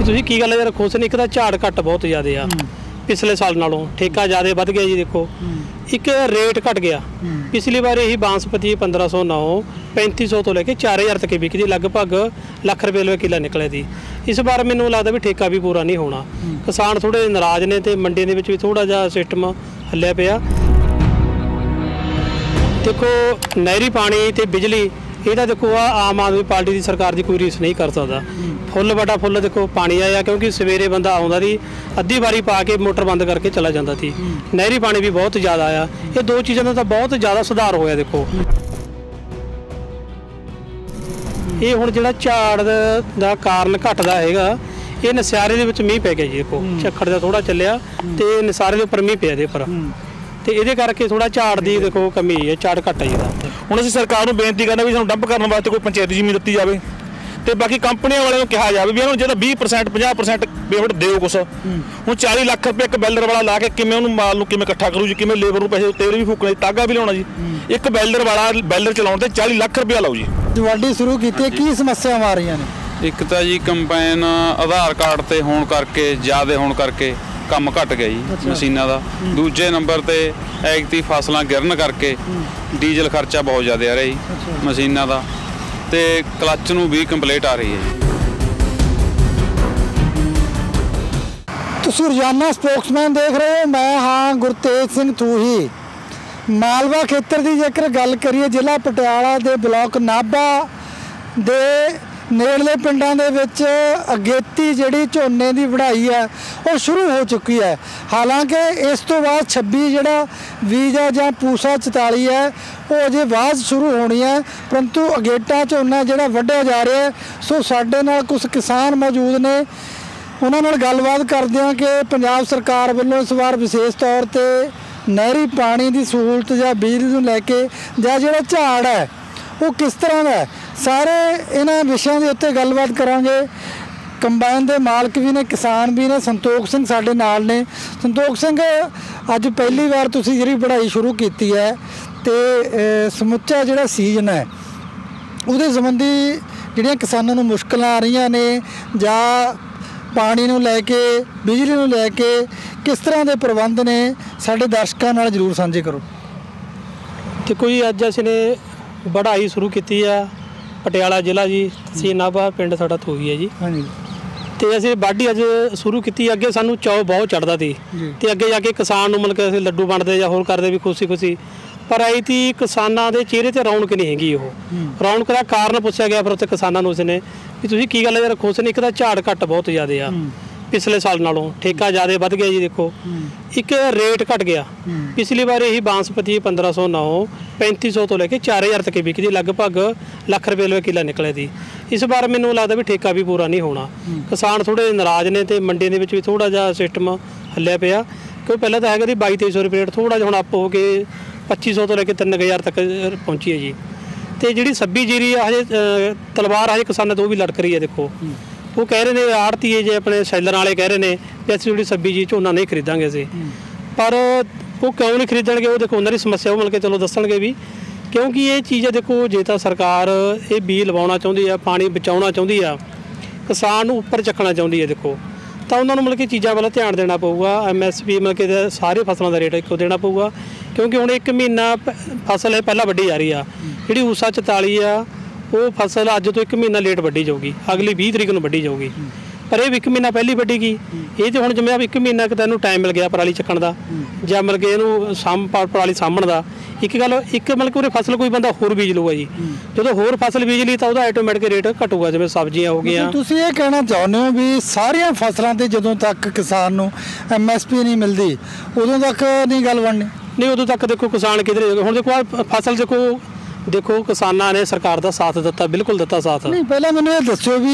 ਵੀ ਤੁਸੀਂ ਕੀ ਗੱਲ ਯਾਰ ਖੁਸ਼ ਨਹੀਂ? ਇੱਕ ਤਾਂ ਝਾੜ ਘੱਟ ਬਹੁਤ ਜ਼ਿਆਦਾ ਆ पिछले साल नालों, ठेका ज़्यादा बढ़ गया जी। देखो एक रेट घट गया। पिछली बार यही बांसपति 1509 3500 तो लेके 4000 तक बिकती, लगभग लाख रुपये किला निकले थी। इस बार मैनू लगता भी ठेका भी पूरा नहीं होना। किसान थोड़े नाराज़ ने तो मंडी के भी थोड़ा जिहा सिस्टम हल्लिया पिया। देखो नहरी पानी तो बिजली ਇਹਦਾ देखो आम आदमी पार्टी की सरकार की कोई रीस नहीं कर सकता। फुल बड़ा फुल देखो पानी आया, क्योंकि सवेरे बंदा आउंदा सी अद्धी बारी पा के मोटर बंद करके चला जाता थी। नहरी पानी भी बहुत ज़्यादा आया। ये दो चीज़ों का तो बहुत ज़्यादा सुधार होया। देखो ये हुण जिहड़ा झाड़ दा कारण घटदा हैगा, ये नसियारे दे विच मींह पै गया जी। देखो झक्खड़ दा थोड़ा चलिया ते नसियारे दे उपर मींह पिया दे पर, तो ये करके थोड़ा झाड़ की देखो कमी है, झाड़ घट है। ਹੁਣ ਅਸੀਂ ਸਰਕਾਰ ਨੂੰ ਬੇਨਤੀ ਕਰਨਾ ਵੀ ਸਾਨੂੰ ਡੰਪ ਕਰਨ ਵਾਸਤੇ ਕੋਈ ਪੰਚਾਇਤੀ ਜ਼ਮੀਨ ਦਿੱਤੀ ਜਾਵੇ ਤੇ ਬਾਕੀ ਕੰਪਨੀਆਂ ਵਾਲਿਆਂ ਨੂੰ ਕਿਹਾ ਜਾਵੇ ਵੀ ਇਹਨਾਂ ਨੂੰ ਜਿਹੜਾ 20% 50% ਪੇਮੈਂਟ ਦਿਓ ਕੁਛ। ਹੁਣ 40 ਲੱਖ ਰੁਪਏ ਇੱਕ ਬੈਲਰ ਵਾਲਾ ਲਾ ਕੇ ਕਿਵੇਂ ਉਹਨੂੰ ਮਾਲ ਨੂੰ ਕਿਵੇਂ ਇਕੱਠਾ ਕਰੂ ਜੀ, ਕਿਵੇਂ ਲੇਬਰ ਨੂੰ ਪੈਸੇ ਤੇਲ ਵੀ ਫੂਕਣੇ, ਤਾਗਾ ਵੀ ਲਿਆਉਣਾ ਜੀ। ਇੱਕ ਬੈਲਰ ਵਾਲਾ ਬੈਲਰ ਚਲਾਉਣ ਤੇ 40 ਲੱਖ ਰੁਪਇਆ ਲਾਓ ਜੀ। ਦਿਵਾਲੀ ਸ਼ੁਰੂ ਕੀਤੀ, ਕੀ ਸਮੱਸਿਆਵਾਂ ਆ ਰਹੀਆਂ ਨੇ? ਇੱਕ ਤਾਂ ਜੀ ਕੰਬਾਈਨ ਆਧਾਰ ਕਾਰਡ ਤੇ ਹੋਣ ਕਰਕੇ ਜ਼ਿਆਦਾ ਹੋਣ ਕਰਕੇ ਕੰਮ ਘਟ ਗਿਆ ਜੀ ਮਸ਼ੀਨਾਂ ਦਾ। ਦੂਜੇ ਨੰਬਰ ਤੇ ਐਗਤੀ ਫਸਲਾਂ ਗਿਰਨ ਕਰਕੇ ਡੀਜ਼ਲ ਖਰਚਾ ਬਹੁਤ ਜ਼ਿਆਦਾ ਆ ਰਿਹਾ ਜੀ ਮਸ਼ੀਨਾਂ ਦਾ, ਤੇ ਕਲੱਚ ਨੂੰ ਵੀ ਕੰਪਲੇਂਟ ਆ ਰਹੀ ਹੈ ਜੀ। ਤੁਸੀਂ ਰੋਜ਼ਾਨਾ ਸਪੋਕਸਮੈਨ ਦੇਖ ਰਹੇ ਹੋ, ਮੈਂ ਹਾਂ ਗੁਰਤੇਜ ਸਿੰਘ ਥੂਹੀ। ਮਾਲਵਾ ਖੇਤਰ ਦੀ ਜੇਕਰ ਗੱਲ ਕਰੀਏ, ਜ਼ਿਲ੍ਹਾ ਪਟਿਆਲਾ ਦੇ ਬਲਾਕ ਨਾਭਾ ਦੇ ਨੇੜਲੇ ਪਿੰਡਾਂ ਦੇ ਵਿੱਚ ਅਗੇਤੀ ਜਿਹੜੀ ਝੋਨੇ ਦੀ ਵਢਾਈ ਹੈ ਉਹ ਸ਼ੁਰੂ ਹੋ ਚੁੱਕੀ ਹੈ। ਹਾਲਾਂਕਿ ਇਸ ਤੋਂ ਬਾਅਦ 26 ਜਿਹੜਾ ਬੀਜ ਹੈ ਜਾਂ ਪੂਸਾ 44 ਹੈ ਉਹ ਅਜੇ ਬਾਅਦ ਸ਼ੁਰੂ ਹੋਣੀ ਹੈ, ਪਰੰਤੂ ਅਗੇਟਾ ਝੋਨਾ ਜਿਹੜਾ ਵੱਢਿਆ ਜਾ ਰਿਹਾ ਹੈ। ਸੋ ਸਾਡੇ ਨਾਲ ਕੁਝ ਕਿਸਾਨ ਮੌਜੂਦ ਨੇ, ਉਹਨਾਂ ਨਾਲ ਗੱਲਬਾਤ ਕਰਦੇ ਹਾਂ ਕਿ ਪੰਜਾਬ ਸਰਕਾਰ ਵੱਲੋਂ ਇਸ ਵਾਰ ਵਿਸ਼ੇਸ਼ ਤੌਰ 'ਤੇ ਨਹਿਰੀ ਪਾਣੀ ਦੀ ਸਹੂਲਤ ਜਾਂ ਬਿਜਲੀ ਨੂੰ ਲੈ ਕੇ ਜਾਂ ਜਿਹੜਾ ਝਾੜ ਹੈ ਉਹ ਕਿਸ ਤਰ੍ਹਾਂ ਦਾ ਹੈ, ਸਾਰੇ ਇਹਨਾਂ ਵਿਸ਼ਿਆਂ ਦੇ ਉੱਤੇ ਗੱਲਬਾਤ ਕਰਾਂਗੇ। ਕੰਬਾਈਨ ਦੇ ਮਾਲਕ ਵੀ ਨੇ, ਕਿਸਾਨ ਵੀ ਨੇ। ਸੰਤੋਖ ਸਿੰਘ ਸਾਡੇ ਨਾਲ ਨੇ। ਸੰਤੋਖ ਸਿੰਘ, ਅੱਜ ਪਹਿਲੀ ਵਾਰ ਤੁਸੀਂ ਜਿਹੜੀ ਵਢਾਈ ਸ਼ੁਰੂ ਕੀਤੀ ਹੈ ਤੇ ਸਮੁੱਚਾ ਜਿਹੜਾ ਸੀਜ਼ਨ ਹੈ ਉਹਦੇ ਸੰਬੰਧੀ ਜਿਹੜੀਆਂ ਕਿਸਾਨਾਂ ਨੂੰ ਮੁਸ਼ਕਲਾਂ ਆ ਰਹੀਆਂ ਨੇ ਜਾਂ ਪਾਣੀ ਨੂੰ ਲੈ ਕੇ, ਬਿਜਲੀ ਨੂੰ ਲੈ ਕੇ ਕਿਸ ਤਰ੍ਹਾਂ ਦੇ ਪ੍ਰਬੰਧ ਨੇ, ਸਾਡੇ ਦਰਸ਼ਕਾਂ ਨਾਲ ਜ਼ਰੂਰ ਸਾਂਝੇ ਕਰੋ। देखो जी अज असीं ने वढाई शुरू की है पटियाला जिला जी, तहसील नाभा, पिंड साडा थूही है जी। हाँ जी। तो असीं वाढी अज शुरू की। अगे सानू चाव बहुत चढ़ता सी ते अगे जाके किसान नूं मतलब कि असीं लड्डू वंडदे जां होर करदे भी खुशी खुशी, पर आई थी किसानां दे चेहरे ते रौनक नहीं हैगी। ओह रौनक दा कारण पुछया गया फिर उत्ते किसानां नूं उसने भी तुसीं की गल यार खुश नहीं? एक तां झाड़ घट बहुत ज़्यादा आ पिछले साल नालों, ठेका ज़्यादा बढ़ गया जी। देखो एक रेट घट गया। पिछली बार यही बांसपति 1509 3500 तो लेके 4000 तक बिकती, लगभग लाख रुपये किला निकले थी। इस बार मैनू लगता भी ठेका भी पूरा नहीं होना। किसान थोड़े नाराज़ ने तो मंडी के भी थोड़ा जिहा सिस्टम हल्लिया पिया, क्योंकि पहले तो है 2200-2300 रुपये रेट, थोड़ा जिहा हुण अप हो के 2500 तो लेके 3000 तक पहुँची है जी। तो जी सब्जी जीरी हजे तलवार हजे किसानों तो भी लड़क रही है। देखो वो कह रहे हैं आड़तीए जे अपने सैलर वाले कह रहे हैं भी असं जी सब्जी जी झोना नहीं खरीदांगे असीं, पर वो क्यों नहीं खरीदणगे? वो देखो उन्होंने समस्या मिल के चलो दसणगे भी, क्योंकि ये चीज़ है देखो जे तो सरकार ये बीज लवाउणा चाहुंदी है, पानी बचाउणा चाहुंदी है, किसान उपर चकना चाहुंदी है, देखो तो उन्होंने मतलब कि चीज़ों वाल ध्यान देना पऊगा। MSP मतलब कि सारे फसलों का रेट इक्को देना पऊगा, क्योंकि हुण एक महीना फसल है पहला वड्डी जा रही है, जिहड़ी ऊसा 44 आ वो फसल अज तो एक महीना लेट वड्डी जाऊगी, अगली 20 तरीक नूं वड्डी जाऊगी। पर यह एक महीना पहली वड्डी गई, ये तो हुण जिवें एक महीना कि तैनूं टाइम मिल गया पराली चक्कण दा जां मतलब कि इहनूं पराली सामण दा। एक गल एक मतलब कि उहरे फसल कोई बंदा होर बीज लूगा जी, जो होर फसल बीज ली तो वह आटोमैटिक रेट घटूगा, जिवें सब्जियां हो गई। तुसीं ये कहना चाहुंदे हो भी सारियां फसलों ते जदों तक किसान नूं MSP नहीं मिलती उदों तक नहीं गल बननी? नहीं, उदों तक देखो किसान किधर हुण देखो फसल देखो किसानां ने सरकार का साथ दिता, बिल्कुल दिता साथ। नहीं पहले मैंने ये दस्सो भी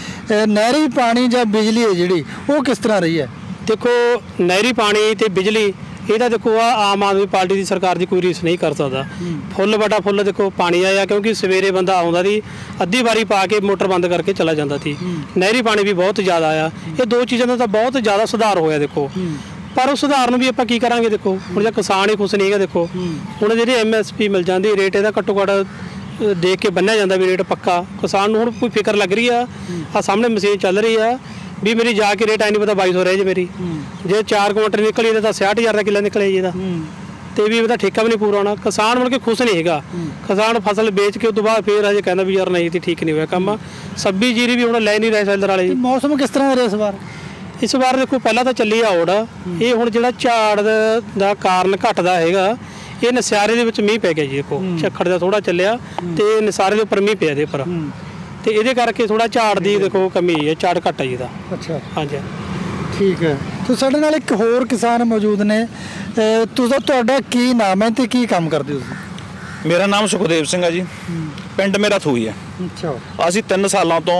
नहरी पानी जां बिजली है जिहड़ी वो किस तरह रही है? देखो नहरी पानी ते बिजली ਇਹਦਾ देखो आम आदमी पार्टी की सरकार की कोई रीस नहीं कर सकता। फुल बड़ा फुल देखो पानी आया, क्योंकि सवेरे बंदा आउंदा सी अद्धी बारी पा के मोटर बंद करके चला जाता थी। नहरी पानी भी बहुत ज़्यादा आया। ये दो चीज़ों का तो बहुत ज़्यादा सुधार होया। देखो पर उस सुधार नूं भी आपां की करांगे? देखो हुण जे किसान ही खुश नहीं है, देखो हुण जिहड़ी MSP मिल जाती रेट इहदा घट्टो घट्ट देख के बन्निया जाता भी रेट पक्का, किसान नूं हुण कोई फिक्र लग रही है। आ सामने मशीन चल रही है ਵੀ ਮੇਰੀ ਜਾ ਕੇ ਰੇਟ ਐ ਨਹੀਂ ਪਤਾ 2200 ਰਹੇ ਜੀ ਮੇਰੀ ਜੇ 4 ਕੁਇੰਟਲ ਨਿਕਲੀ ਇਹਦਾ ਤਾਂ 60000 ਦਾ ਕਿੱਲਾ ਨਿਕਲੇ ਜੀ ਇਹਦਾ ਤੇ ਵੀ ਉਹਦਾ ਠੇਕਾ ਵੀ ਨਹੀਂ ਪੂਰਾ ਹੋਣਾ। ਕਿਸਾਨ ਮੁੜ ਕੇ ਖੁਸ਼ ਨਹੀਂ ਹੈਗਾ। ਕਿਸਾਨ ਫਸਲ ਵੇਚ ਕੇ ਉਸ ਤੋਂ ਬਾਅਦ ਫੇਰ ਹਜੇ ਕਹਿੰਦਾ ਵੀ ਯਾਰ ਨਹੀਂ ਤੇ ਠੀਕ ਨਹੀਂ ਹੋਇਆ ਕੰਮ। ਸੱਬੀ ਜੀਰੀ ਵੀ ਹੁਣ ਲੈ ਨਹੀਂ ਰਹੇ ਸੈਲਰ ਵਾਲੇ। ਮੌਸਮ ਕਿਸ ਤਰ੍ਹਾਂ ਦਾ ਰਿਹਾ ਇਸ ਵਾਰ? ਇਸ ਵਾਰ ਦੇਖੋ ਪਹਿਲਾਂ ਤਾਂ ਚੱਲੀ ਆ ਔੜ, ਇਹ ਹੁਣ ਜਿਹੜਾ ਝਾੜ ਦਾ ਕਾਰਨ ਘਟਦਾ ਹੈਗਾ ਇਹ ਨਸਿਆਰੇ ਦੇ ਵਿੱਚ ਮੀਂਹ ਪੈ ਗਿਆ ਜੀ। ਦੇਖੋ ਝੱਖੜ ਦਾ ਥੋੜਾ ਚੱਲਿਆ ਤੇ ਨਸਾਰੇ ਦੇ ਉੱਪਰ ਮੀਂਹ ਪਿਆ ਇਹਦੇ ਉੱਪਰ ਤੇ ਇਹਦੇ ਕਰਕੇ ਥੋੜਾ ਝਾੜ ਦੀ ਦੇਖੋ ਕਮੀ ਹੈ, ਝਾੜ ਘੱਟ ਹੈ ਇਹਦਾ। ਅੱਛਾ ਹਾਂਜੀ ਠੀਕ ਹੈ। ਤੇ ਸਾਡੇ ਨਾਲ ਇੱਕ ਹੋਰ ਕਿਸਾਨ ਮੌਜੂਦ ਨੇ। ਤੁਹਾਡਾ ਕੀ ਨਾਮ ਹੈ ਤੇ ਕੀ ਕੰਮ ਕਰਦੇ ਹੋ ਤੁਸੀਂ? ਮੇਰਾ ਨਾਮ ਸੁਖਦੇਵ ਸਿੰਘ ਹੈ ਜੀ, ਪਿੰਡ ਮੇਰਾ ਥੂਈ ਹੈ। ਅੱਛਾ ਅਸੀਂ 3 ਸਾਲਾਂ ਤੋਂ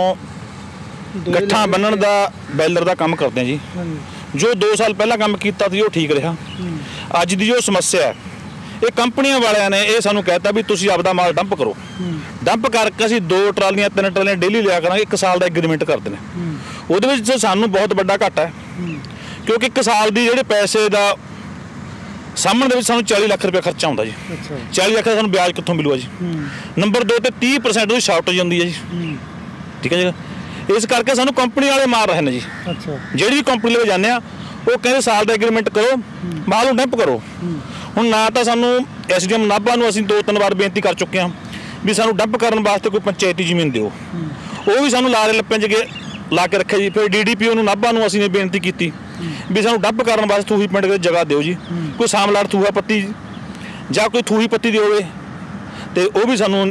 ਗੱਠਾਂ ਬੰਨਣ ਦਾ ਬੈਲਰ ਦਾ ਕੰਮ ਕਰਦੇ ਹਾਂ ਜੀ। ਜੋ 2 ਸਾਲ ਪਹਿਲਾਂ ਕੰਮ ਕੀਤਾ ਸੀ ਉਹ ਠੀਕ ਰਿਹਾ। ਅੱਜ ਦੀ ਜੋ ਸਮੱਸਿਆ ਹੈ ਇਹ ਕੰਪਨੀਆਂ ਵਾਲਿਆਂ ਨੇ ਇਹ ਸਾਨੂੰ ਕਹਿਤਾ ਵੀ ਤੁਸੀਂ ਆਪਦਾ ਮਾਲ ਡੰਪ ਕਰੋ। ਡੰਪ ਕਰਕੇ ਅਸੀਂ 2 ਟਰਾਲੀਆਂ 3 ਟਰਾਲੀਆਂ ਡੇਲੀ ਲਿਆ ਕਰਾਂਗੇ। 1 ਸਾਲ ਦਾ ਐਗਰੀਮੈਂਟ ਕਰਦੇ ਨੇ। ਉਹਦੇ ਵਿੱਚ ਸਾਨੂੰ ਬਹੁਤ ਵੱਡਾ ਘਾਟਾ ਹੈ ਕਿਉਂਕਿ 1 ਸਾਲ ਦੀ ਜਿਹੜੇ ਪੈਸੇ ਦਾ ਸਾਹਮਣੇ ਦੇ ਵਿੱਚ ਸਾਨੂੰ 40 ਲੱਖ ਰੁਪਏ ਖਰਚਾ ਹੁੰਦਾ ਜੀ। 40 ਲੱਖ ਦਾ ਸਾਨੂੰ ਵਿਆਜ ਕਿੱਥੋਂ ਮਿਲੂਗਾ ਜੀ? ਨੰਬਰ 2 ਤੇ 30% ਦੀ ਸ਼ਾਰਟੇਜ ਹੁੰਦੀ ਹੈ ਜੀ। ਠੀਕ ਹੈ ਜੀ। ਇਸ ਕਰਕੇ ਸਾਨੂੰ ਕੰਪਨੀ ਵਾਲੇ ਮਾਰ ਰਹੇ ਨੇ ਜੀ। ਜਿਹੜੀ ਵੀ ਕੰਪਨੀ ਲਈ ਜਾਂਦੇ ਆ ਉਹ ਕਹਿੰਦੇ ਸਾਲ ਦਾ ਐਗਰੀਮੈਂਟ ਕਰੋ, ਮਾਲ ਨੂੰ ਡੰਪ ਕਰੋ। ਹੁਣ ਨਾ ਤਾਂ ਸਾਨੂੰ ਐਸਡੀਐਮ ਨਾਭਾ ਨੂੰ ਅਸੀਂ 2-3 ਵਾਰ ਬੇਨਤੀ ਕਰ ਚੁੱਕੇ ਹਾਂ ਵੀ ਸਾਨੂੰ ਡੰਪ ਕਰਨ ਵਾਸਤੇ ਕੋਈ ਪੰਚਾਇਤੀ ਜ਼ਮੀਨ ਦਿਓ। ਉਹ ਵੀ ਸਾਨੂੰ ਲਾਰੇ ਲੱਪਿਆਂ 'ਚ ਲਾ ਕੇ ਰੱਖਿਆ ਜੀ। ਫਿਰ ਡੀਡੀਪੀਓ ਨੂੰ ਨਾਭਾ ਨੂੰ ਅਸੀਂ ਬੇਨਤੀ ਕੀਤੀ ਵੀ ਸਾਨੂੰ ਡੰਪ ਕਰਨ ਵਾਸਤੇ ਥੂਹੀ ਪਿੰਡ ਵਿੱਚ ਜਗ੍ਹਾ ਦਿਓ ਜੀ। ਕੋਈ ਸਾਮਲਾਟ ਥੂਹਾ ਪੱਤੀ ਜਾਂ ਕੋਈ ਥੂਹੀ ਪੱਤੀ ਦੀ ਹੋਵੇ ਤੇ ਉਹ ਵੀ ਸਾਨੂੰ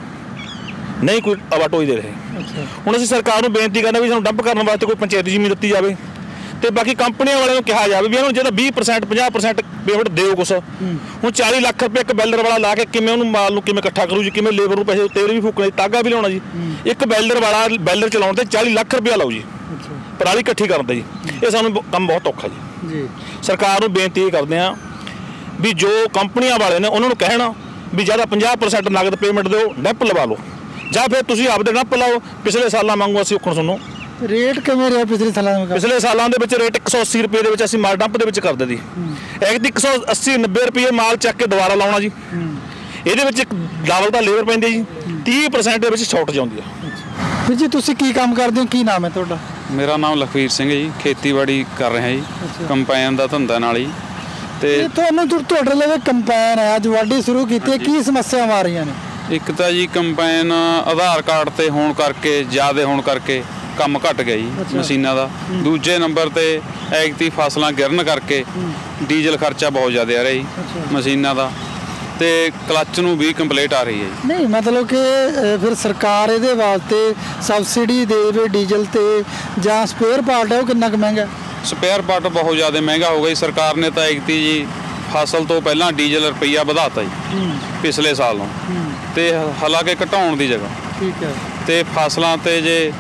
ਨਹੀਂ ਕੋਈ ਆਵਾਟੋਈ ਦੇ ਰਹੇ। ਹੁਣ ਅਸੀਂ ਸਰਕਾਰ ਨੂੰ ਬੇਨਤੀ ਕਰਨਾ ਵੀ ਸਾਨੂੰ ਡੰਪ ਕਰਨ ਵਾਸਤੇ ਕੋਈ ਪੰਚਾਇਤੀ ਜ਼ਮੀਨ ਦਿੱਤੀ ਜਾਵੇ ਤੇ ਬਾਕੀ ਕੰਪਨੀਆਂ ਵਾਲਿਆਂ ਨੂੰ ਕਿਹਾ ਜਾਵੇ ਵੀ ਇਹਨਾਂ ਨੂੰ ਜਿਹੜਾ 20% 50% ਪੇਮੈਂਟ ਦਿਓ ਕੁਛ। ਹੁਣ 40 ਲੱਖ ਰੁਪਏ ਇੱਕ ਬੈਲਰ ਵਾਲਾ ਲਾ ਕੇ ਕਿਵੇਂ ਉਹਨੂੰ ਮਾਲ ਨੂੰ ਕਿਵੇਂ ਇਕੱਠਾ ਕਰੂ ਜੀ? ਕਿਵੇਂ ਲੇਬਰ ਨੂੰ ਪੈਸੇ ਤੇਲ ਵੀ ਫੂਕਣੇ, ਤਾਗਾ ਵੀ ਲਾਉਣਾ ਜੀ? ਇੱਕ ਬੈਲਰ ਵਾਲਾ ਬੈਲਰ ਚਲਾਉਣ ਤੇ 40 ਲੱਖ ਰੁਪਇਆ ਲਾਓ ਜੀ ਪਰਾਲੀ ਇਕੱਠੀ ਕਰਨ ਤੇ ਜੀ। ਇਹ ਸਾਨੂੰ ਕੰਮ ਬਹੁਤ ਔਖਾ ਜੀ। ਸਰਕਾਰ ਨੂੰ ਬੇਨਤੀ ਇਹ ਕਰਦੇ ਆ ਵੀ ਜੋ ਕੰਪਨੀਆਂ ਵਾਲੇ ਨੇ ਉਹਨਾਂ ਨੂੰ ਕਹਿਣਾ ਵੀ ਜਿਆਦਾ 50% ਨਗਦ ਪੇਮੈਂਟ ਦਿਓ, ਡੰਪ ਲਵਾ ਲਓ ਜਾਂ ਫਿਰ ਤੁਸੀਂ ਆਪਦੇ ਡੰਪ ਲਾਓ। ਪਿਛਲੇ ਸਾਲਾਂ ਵਾਂਗੂ ਅਸੀਂ ਔਖਣ ਸੁਣੋ ਰੇਟ ਕਿਵੇਂ ਰਿਹਾ ਪਿਛਲੇ ਸਾਲਾਂ ਦਾ? ਪਿਛਲੇ ਸਾਲਾਂ ਦੇ ਵਿੱਚ ਰੇਟ 180 ਰੁਪਏ ਦੇ ਵਿੱਚ ਅਸੀਂ ਮਾਲ ਡੰਪ ਦੇ ਵਿੱਚ ਕਰਦੇ ਸੀ। ਇੱਕ ਦੀ 180-90 ਰੁਪਏ ਮਾਲ ਚੱਕ ਕੇ ਦੁਬਾਰਾ ਲਾਉਣਾ ਜੀ। ਇਹਦੇ ਵਿੱਚ ਇੱਕ ਡਬਲ ਦਾ ਲੇਬਰ ਪੈਂਦੀ ਜੀ। 30% ਦੇ ਵਿੱਚ ਸ਼ਾਰਟ ਜਾਂਦੀ ਆ। ਵੀਰ ਜੀ ਤੁਸੀਂ ਕੀ ਕੰਮ ਕਰਦੇ ਹੋ? ਕੀ ਨਾਮ ਹੈ ਤੁਹਾਡਾ? ਮੇਰਾ ਨਾਮ ਲਖਵੀਰ ਸਿੰਘ ਹੈ ਜੀ, ਖੇਤੀਬਾੜੀ ਕਰ ਰਿਹਾ ਜੀ, ਕੰਪਾਈਨ ਦਾ ਧੰਦਾ ਨਾਲ ਹੀ। ਤੇ ਤੁਹਾਨੂੰ ਤੁਹਾਡੇ ਲਈ ਕੰਪਾਈਨ ਹੈ ਅੱਜ ਵਾਢੀ ਸ਼ੁਰੂ ਕੀਤੀ ਹੈ, ਕੀ ਸਮੱਸਿਆਵਾਂ ਆ ਰਹੀਆਂ ਨੇ? ਇੱਕ ਤਾਂ ਜੀ ਕੰਪਾਈਨ ਆਧਾਰ ਕਾਰਡ ਤੇ ਹੋਣ ਕਰਕੇ ਜ਼ਿਆਦਾ ਹੋਣ ਕਰਕੇ ਕੰਮ ਘਟ ਗਿਆ ਜੀ ਮਸ਼ੀਨਾਂ ਦਾ। ਦੂਜੇ ਨੰਬਰ ਤੇ ਐਗਤੀ ਫਸਲਾਂ ਗਿਰਨ ਕਰਕੇ ਡੀਜ਼ਲ ਖਰਚਾ ਬਹੁਤ ਜ਼ਿਆਦਾ ਆ ਰਿਹਾ ਜੀ ਮਸ਼ੀਨਾਂ ਦਾ ਤੇ ਕਲੱਚ ਨੂੰ ਵੀ ਕੰਪਲੇਂਟ ਆ ਰਹੀ ਹੈ ਜੀ। ਨਹੀਂ ਮਤਲਬ ਕਿ ਫਿਰ ਸਰਕਾਰ ਇਹਦੇ ਵਾਸਤੇ ਸਬਸਿਡੀ ਦੇਵੇ ਡੀਜ਼ਲ ਤੇ ਜਾਂ ਸਪੇਅਰ ਪਾਰਟ ਹੈ ਉਹ ਕਿੰਨਾ ਕੁ ਮਹਿੰਗਾ? ਸਪੇਅਰ ਪਾਰਟ ਬਹੁਤ ਜ਼ਿਆਦਾ ਮਹਿੰਗਾ ਹੋ ਗਿਆ ਜੀ। ਸਰਕਾਰ ਨੇ ਤਾਂ ਐਗਤੀ ਜੀ ਫਸਲ ਤੋਂ ਪਹਿਲਾਂ ਡੀਜ਼ਲ ਰੁਪਈਆ ਵਧਾਤਾ ਜੀ ਪਿਛਲੇ ਸਾਲ ਨੂੰ ਤੇ ਹਾਲਾਂਕਿ ਘਟਾਉਣ ਦੀ ਜਗ੍ਹਾ। ਠੀਕ ਹੈ। ਤੇ ਫਸਲਾਂ ਤੇ ਜੇ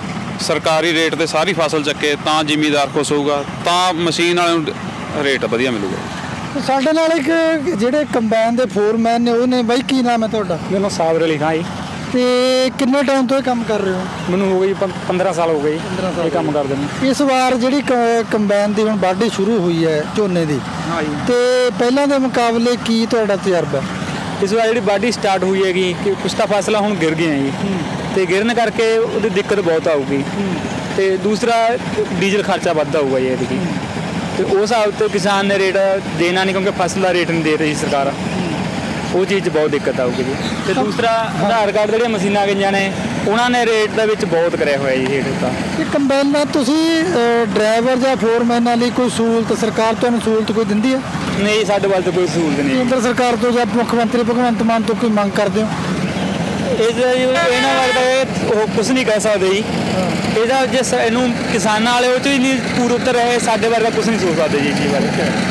ਸਰਕਾਰੀ ਰੇਟ ਤੇ ਸਾਰੀ ਫਸਲ ਚੱਕੇ ਤਾਂ ਜ਼ਿਮੀਦਾਰ ਖੁਸ਼ ਹੋਊਗਾ, ਤਾਂ ਮਸ਼ੀਨ ਵਾਲੇ ਨੂੰ ਰੇਟ ਵਧੀਆ ਮਿਲੂਗਾ। ਸਾਡੇ ਨਾਲ ਇੱਕ ਜਿਹੜੇ ਕੰਬਾਈਨ ਦੇ ਫੋਰਮੈਨ ਨੇ ਉਹ ਨੇ ਬਾਈ ਕੀ ਨਾਮ ਹੈ ਤੁਹਾਡਾ? ਮੇਰਾ ਨਾਮ ਸਾਬਰ ਅਲੀ ਖਾਨ ਜੀ। ਤੇ ਕਿੰਨੇ ਟਾਈਮ ਤੋਂ ਇਹ ਕੰਮ ਕਰ ਰਹੇ ਹੋ? ਮੈਨੂੰ ਹੋ ਗਈ 15 ਸਾਲ ਹੋ ਗਏ ਇਹ ਕੰਮ ਕਰਦੇ ਨੇ। ਇਸ ਵਾਰ ਜਿਹੜੀ ਕੰਬਾਈਨ ਦੀ ਹੁਣ ਵਾਢੀ ਸ਼ੁਰੂ ਹੋਈ ਹੈ ਝੋਨੇ ਦੀ, ਹਾਂ ਜੀ, ਤੇ ਪਹਿਲਾਂ ਦੇ ਮੁਕਾਬਲੇ ਕੀ ਤੁਹਾਡਾ ਤਜਰਬਾ? ਇਸ ਵਾਰ ਜਿਹੜੀ ਵਾਢੀ ਸਟਾਰਟ ਹੋਈ ਹੈਗੀ ਕਿ ਕੁਛ ਤਾਂ ਫਸਲਾਂ ਹੁਣ ਗਿਰ ਗਈਆਂ ਜੀ ਤੇ ਗਿਰਨ ਕਰਕੇ ਉਹਦੀ ਦਿੱਕਤ ਬਹੁਤ ਆਊਗੀ ਤੇ ਦੂਸਰਾ ਡੀਜ਼ਲ ਖਰਚਾ ਵੱਧ ਆਊਗਾ ਜੀ ਇਹਦੀ ਤੇ ਉਸ ਹਿਸਾਬ ਤੇ ਕਿਸਾਨ ਨੇ ਰੇਟ ਦੇਣਾ ਨਹੀਂ ਕਿਉਂਕਿ ਫਸਲ ਦਾ ਰੇਟ ਨਹੀਂ ਦੇ ਰਹੀ ਸਰਕਾਰ। ਉਹ ਚੀਜ਼ 'ਚ ਬਹੁਤ ਦਿੱਕਤ ਆਊਗੀ ਜੀ। ਤੇ ਦੂਸਰਾ ਆਧਾਰ ਕਾਰਡ ਜਿਹੜੀਆਂ ਮਸ਼ੀਨਾਂ ਆ ਗਈਆਂ ਨੇ ਉਹਨਾਂ ਨੇ ਰੇਟ ਦੇ ਵਿੱਚ ਬਹੁਤ ਕਰਿਆ ਹੋਇਆ ਜੀ ਰੇਟ ਦਾ। ਇਹ ਕੰਬਾਈਨਾਂ ਤੁਸੀਂ ਡਰਾਈਵਰ ਜਾਂ ਫੋਰਮੈਨਾਂ ਲਈ ਕੋਈ ਸਹੂਲਤ ਸਰਕਾਰ ਤੁਹਾਨੂੰ ਸਹੂਲਤ ਕੋਈ ਦਿੰਦੀ ਹੈ? ਨਹੀਂ ਸਾਡੇ ਵੱਲ ਤਾਂ ਕੋਈ ਸਹੂਲਤ ਨਹੀਂ। ਕੇਂਦਰ ਸਰਕਾਰ ਤੋਂ ਜਾਂ ਮੁੱਖ ਮੰਤਰੀ ਭਗਵੰਤ ਮਾਨ ਤੋਂ ਕੋਈ ਮੰਗ ਕਰਦੇ ਹੋ? ਇਹਨਾਂ ਬਾਰੇ ਤਾਂ ਉਹ ਕੁਛ ਨਹੀਂ ਕਹਿ ਸਕਦੇ ਜੀ। ਇਹਦਾ ਜੇ ਇਹਨੂੰ ਕਿਸਾਨਾਂ ਵਾਲੇ ਉਹ 'ਚ ਹੀ ਨਹੀਂ ਪੂਰ ਉਤਰ ਰਹੇ, ਸਾਡੇ ਵਰਗਾ ਕੁਛ ਨਹੀਂ ਸੋਚ ਸਕਦੇ ਜੀ ਇਹ ਚੀਜ਼ ਬਾਰੇ।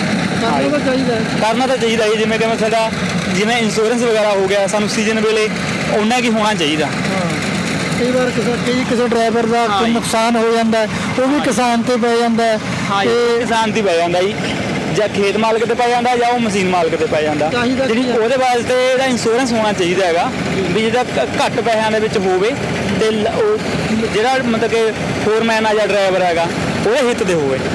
ਕਰਨਾ ਤਾਂ ਚਾਹੀਦਾ ਜੀ। ਜਿਵੇਂ ਕਿ ਸਾਡਾ ਜਿਵੇਂ ਇੰਸ਼ੋਰੈਂਸ ਵਗੈਰਾ ਹੋ ਗਿਆ ਸਾਨੂੰ ਸੀਜ਼ਨ ਵੇਲੇ ਉਹਨਾਂ ਕੀ ਹੋਣਾ ਚਾਹੀਦਾ। ਕਈ ਵਾਰ ਕਿਸੇ ਡਰਾਈਵਰ ਦਾ ਕੋਈ ਨੁਕਸਾਨ ਹੋ ਜਾਂਦਾ ਉਹ ਵੀ ਕਿਸਾਨ ਤੇ ਪੈ ਜਾਂਦਾ ਹੈ। ਤੇ ਕਿਸਾਨ ਤੇ ਪੈ ਜਾਂਦਾ ਜੀ, ਜਾਂ ਖੇਤ ਮਾਲਕ ਤੇ ਪੈ ਜਾਂਦਾ ਜਾਂ ਉਹ ਮਸ਼ੀਨ ਮਾਲਕ ਤੇ ਪੈ ਜਾਂਦਾ। ਜਿਹੜੀ ਉਹਦੇ ਵਾਸਤੇ ਇਹਦਾ ਇੰਸ਼ੋਰੈਂਸ ਹੋਣਾ ਚਾਹੀਦਾ ਹੈਗਾ ਵੀ ਜਿਹਦਾ ਘੱਟ ਪੈਸਿਆਂ ਦੇ ਵਿੱਚ ਹੋਵੇ ਤੇ ਉਹ ਜਿਹੜਾ ਮਤਲਬ ਕਿ ਫੋਰਮੈਨ ਆ ਜਾਂ ਡਰਾਈਵਰ ਹੈਗਾ ਉਹਦੇ ਹਿੱਤ ਦੇ ਹੋਵੇ।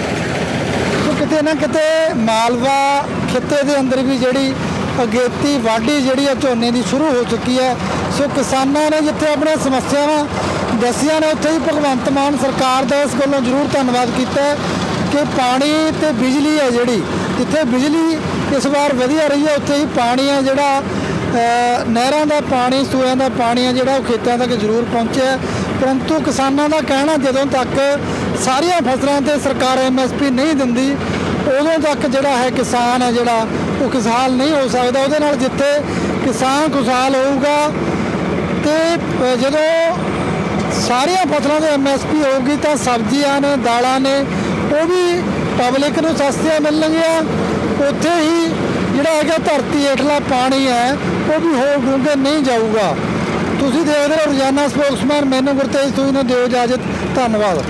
ਕਿਤੇ ਨਾ ਕਿਤੇ ਮਾਲਵਾ ਖਿੱਤੇ ਦੇ ਅੰਦਰ ਵੀ ਜਿਹੜੀ ਅਗੇਤੀ ਵਾਢੀ ਜਿਹੜੀ ਆ ਝੋਨੇ ਦੀ ਸ਼ੁਰੂ ਹੋ ਚੁੱਕੀ ਹੈ। ਸੋ ਕਿਸਾਨਾਂ ਨੇ ਜਿੱਥੇ ਆਪਣੀਆਂ ਸਮੱਸਿਆਵਾਂ ਦੱਸੀਆਂ ਨੇ, ਉੱਥੇ ਹੀ ਭਗਵੰਤ ਮਾਨ ਸਰਕਾਰ ਦਾ ਇਸ ਗੱਲੋਂ ਜ਼ਰੂਰ ਧੰਨਵਾਦ ਕੀਤਾ ਹੈ ਕਿ ਪਾਣੀ ਤੇ ਬਿਜਲੀ ਹੈ ਜਿਹੜੀ, ਜਿੱਥੇ ਬਿਜਲੀ ਇਸ ਵਾਰ ਵਧੀਆ ਰਹੀ ਹੈ ਉੱਥੇ ਹੀ ਪਾਣੀ ਹੈ ਜਿਹੜਾ ਨਹਿਰਾਂ ਦਾ ਪਾਣੀ, ਸੂਇਆਂ ਦਾ ਪਾਣੀ ਹੈ ਜਿਹੜਾ ਉਹ ਖੇਤਾਂ ਤੱਕ ਜ਼ਰੂਰ ਪਹੁੰਚਿਆ। ਪਰੰਤੂ ਕਿਸਾਨਾਂ ਦਾ ਕਹਿਣਾ ਜਦੋਂ ਤੱਕ ਸਾਰੀਆਂ ਫਸਲਾਂ ਤੇ ਸਰਕਾਰ MSP ਨਹੀਂ ਦਿੰਦੀ ਉਦੋਂ ਤੱਕ ਜਿਹੜਾ ਹੈ ਕਿਸਾਨ ਹੈ ਜਿਹੜਾ ਉਹ ਖੁਸ਼ਹਾਲ ਨਹੀਂ ਹੋ ਸਕਦਾ। ਉਹਦੇ ਨਾਲ ਜਿੱਥੇ ਕਿਸਾਨ ਖੁਸ਼ਹਾਲ ਹੋਊਗਾ ਤੇ ਜਦੋਂ ਸਾਰੀਆਂ ਫਸਲਾਂ ਦੇ MSP ਹੋਊਗੀ ਤਾਂ ਸਬਜ਼ੀਆਂ ਨੇ, ਦਾਲਾਂ ਨੇ ਉਹ ਵੀ ਪਬਲਿਕ ਨੂੰ ਸਸਤੀਆਂ ਮਿਲਣਗੀਆਂ। ਉੱਥੇ ਹੀ ਜਿਹੜਾ ਹੈਗਾ ਧਰਤੀ ਹੇਠਲਾ ਪਾਣੀ ਹੈ ਉਹ ਵੀ ਹੋਰ ਡੂੰਘੇ ਨਹੀਂ ਜਾਊਗਾ। ਤੁਸੀਂ ਦੇਖਦੇ ਹੋ ਰੋਜ਼ਾਨਾ ਸਪੋਕਸਮੈਨ, ਮੈਨੂੰ ਗੁਰਤੇਜ ਸੂਈ ਨੂੰ ਦਿਓ ਇਜਾਜ਼ਤ। ਧੰਨਵਾਦ।